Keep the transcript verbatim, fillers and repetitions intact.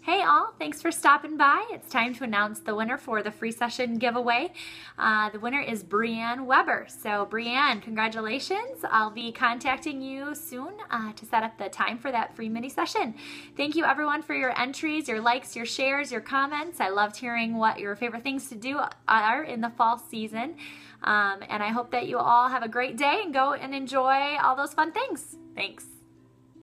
Hey all, thanks for stopping by. It's time to announce the winner for the free session giveaway. Uh, the winner is Brianne Weber. So Brianne, congratulations. I'll be contacting you soon uh, to set up the time for that free mini session. Thank you everyone for your entries, your likes, your shares, your comments. I loved hearing what your favorite things to do are in the fall season. Um, and I hope that you all have a great day and go and enjoy all those fun things. Thanks.